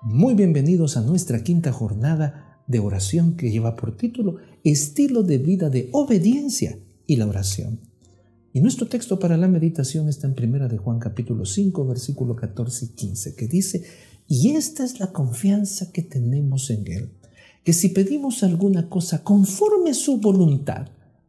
Muy bienvenidos a nuestra quinta jornada de oración que lleva por título Estilo de vida de obediencia y la oración. Y nuestro texto para la meditación está en 1 de Juan capítulo 5, versículo 14 y 15, que dice: y esta es la confianza que tenemos en Él, que si pedimos alguna cosa conforme a su voluntad,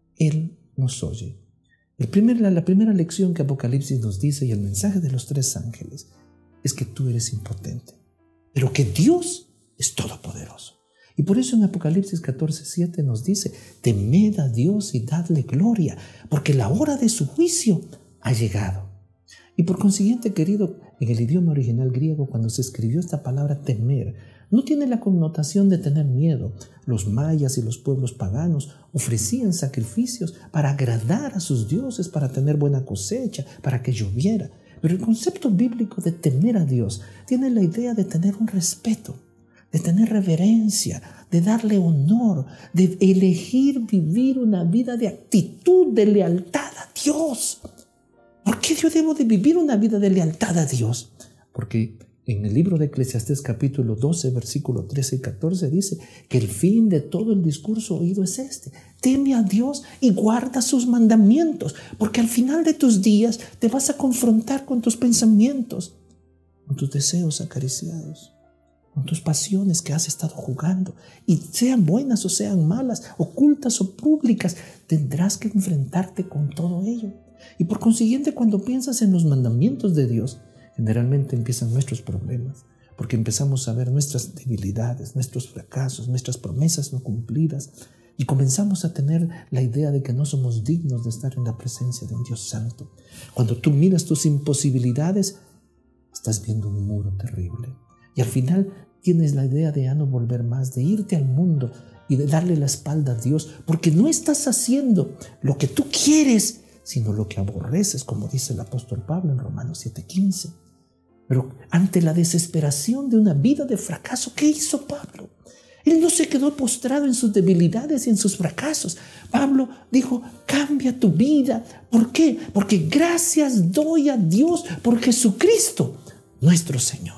Él nos oye. La primera lección que Apocalipsis nos dice, y el mensaje de los 3 ángeles, es que tú eres impotente, pero que Dios es todopoderoso. Y por eso en Apocalipsis 14:7 nos dice: temed a Dios y dadle gloria, porque la hora de su juicio ha llegado. Y por consiguiente, querido, en el idioma original griego, cuando se escribió esta palabra temer, no tiene la connotación de tener miedo. Los mayas y los pueblos paganos ofrecían sacrificios para agradar a sus dioses, para tener buena cosecha, para que lloviera. Pero el concepto bíblico de temer a Dios tiene la idea de tener un respeto, de tener reverencia, de darle honor, de elegir vivir una vida de actitud, de lealtad a Dios. ¿Por qué yo debo de vivir una vida de lealtad a Dios? Porque en el libro de Eclesiastés capítulo 12, versículo 13 y 14 dice que el fin de todo el discurso oído es este: teme a Dios y guarda sus mandamientos, porque al final de tus días te vas a confrontar con tus pensamientos, con tus deseos acariciados, con tus pasiones que has estado jugando, y sean buenas o sean malas, ocultas o públicas, tendrás que enfrentarte con todo ello. Y por consiguiente, cuando piensas en los mandamientos de Dios, generalmente empiezan nuestros problemas, porque empezamos a ver nuestras debilidades, nuestros fracasos, nuestras promesas no cumplidas, y comenzamos a tener la idea de que no somos dignos de estar en la presencia de un Dios santo. Cuando tú miras tus imposibilidades, estás viendo un muro terrible, y al final tienes la idea de ya no volver más, de irte al mundo y de darle la espalda a Dios, porque no estás haciendo lo que tú quieres, sino lo que aborreces, como dice el apóstol Pablo en Romanos 7:15. Pero ante la desesperación de una vida de fracaso, ¿qué hizo Pablo? Él no se quedó postrado en sus debilidades y en sus fracasos. Pablo dijo: cambia tu vida. ¿Por qué? Porque gracias doy a Dios por Jesucristo, nuestro Señor.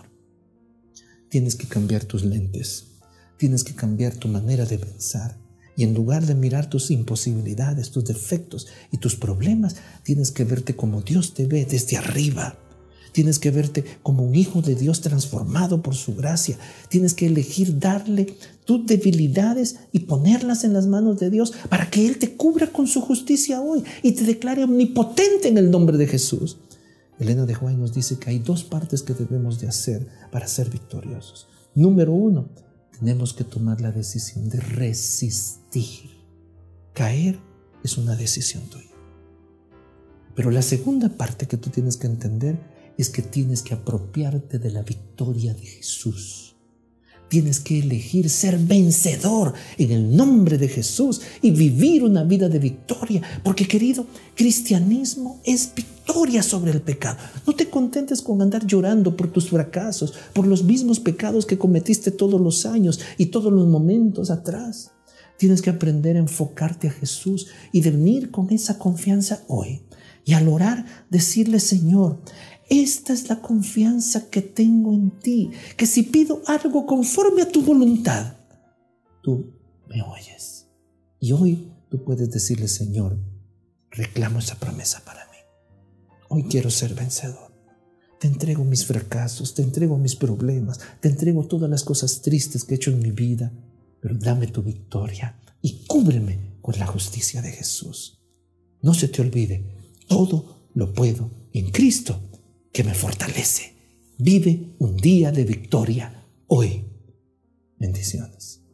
Tienes que cambiar tus lentes, tienes que cambiar tu manera de pensar. Y en lugar de mirar tus imposibilidades, tus defectos y tus problemas, tienes que verte como Dios te ve desde arriba. Tienes que verte como un hijo de Dios transformado por su gracia. Tienes que elegir darle tus debilidades y ponerlas en las manos de Dios para que Él te cubra con su justicia hoy y te declare omnipotente en el nombre de Jesús. Elena de White nos dice que hay 2 partes que debemos de hacer para ser victoriosos. Número 1, tenemos que tomar la decisión de resistir. Caer es una decisión tuya. Pero la segunda parte que tú tienes que entender es que tienes que apropiarte de la victoria de Jesús. Tienes que elegir ser vencedor en el nombre de Jesús y vivir una vida de victoria. Porque, querido, cristianismo es victoria sobre el pecado. No te contentes con andar llorando por tus fracasos, por los mismos pecados que cometiste todos los años y todos los momentos atrás. Tienes que aprender a enfocarte a Jesús y de venir con esa confianza hoy. Y al orar, decirle: Señor, esta es la confianza que tengo en ti, que si pido algo conforme a tu voluntad, tú me oyes. Y hoy tú puedes decirle: Señor, reclamo esa promesa para mí. Hoy quiero ser vencedor. Te entrego mis fracasos, te entrego mis problemas, te entrego todas las cosas tristes que he hecho en mi vida, pero dame tu victoria y cúbreme con la justicia de Jesús. No se te olvide, todo lo puedo en Cristo que me fortalece. Vive un día de victoria hoy. Bendiciones.